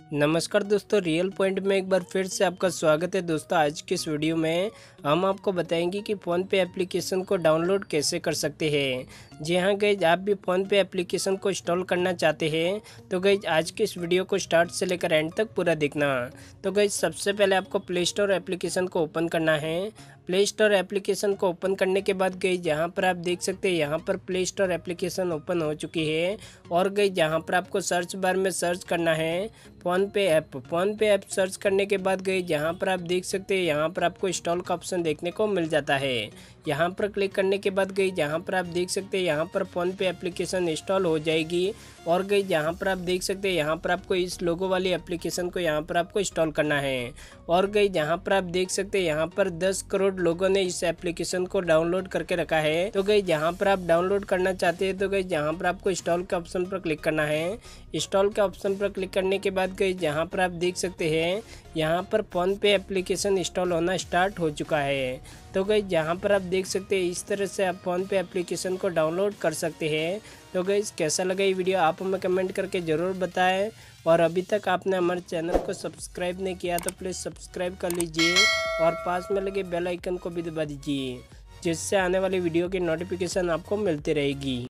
नमस्कार दोस्तों, real point में एक बार फिर से आपका स्वागत है। दोस्तों आज की इस वीडियो में हम आपको बताएंगे कि फ़ोनपे एप्लीकेशन को डाउनलोड कैसे कर सकते हैं। जी हाँ गाइज, आप भी फ़ोनपे एप्लीकेशन को इंस्टॉल करना चाहते हैं तो गाइज आज की इस वीडियो को स्टार्ट से लेकर एंड तक पूरा देखना। तो गाइज सबसे पहले आपको प्ले स्टोर एप्लीकेशन को ओपन करना है। प्ले स्टोर एप्लीकेशन को ओपन करने के बाद गाइज यहाँ पर आप देख सकते हैं यहाँ पर प्ले स्टोर एप्लीकेशन ओपन हो चुकी है। और गाइज यहाँ पर आपको सर्च बार में सर्च करना है फ़ोनपे ऐप सर्च करने के बाद गई यहाँ पर आप देख सकते हैं यहाँ पर आपको इंस्टॉल का ऑप्शन देखने को मिल जाता है। यहाँ पर क्लिक करने के बाद गई यहाँ पर आप देख सकते हैं यहाँ पर फ़ोनपे एप्लीकेशन इंस्टॉल हो जाएगी। और गई यहाँ पर आप देख सकते हैं यहाँ पर आपको इस लोगो वाली एप्लीकेशन को यहाँ पर आपको इंस्टॉल करना है। और गई यहाँ पर आप देख सकते हैं यहाँ पर 10 करोड़ लोगों ने इस एप्लीकेशन को डाउनलोड करके रखा है। तो गई यहाँ पर आप डाउनलोड करना चाहते हैं तो गई यहाँ पर आपको इंस्टॉल के ऑप्शन पर क्लिक करना है। इंस्टॉल के ऑप्शन पर क्लिक करने के बाद गई यहाँ पर आप देख सकते हैं यहाँ पर फ़ोनपे एप्लीकेशन इंस्टॉल होना स्टार्ट हो चुका है। तो गई यहाँ पर आप देख सकते हैं इस तरह से आप फ़ोनपे एप्लीकेशन को डाउनलोड कर सकते हैं। तो गई कैसा लगा ये वीडियो आप हमें कमेंट करके ज़रूर बताएं। और अभी तक आपने हमारे चैनल को सब्सक्राइब नहीं किया तो प्लीज़ सब्सक्राइब कर लीजिए और पास में लगे बेल आइकन को भी दबा दीजिए, जिससे आने वाली वीडियो की नोटिफिकेशन आपको मिलती रहेगी।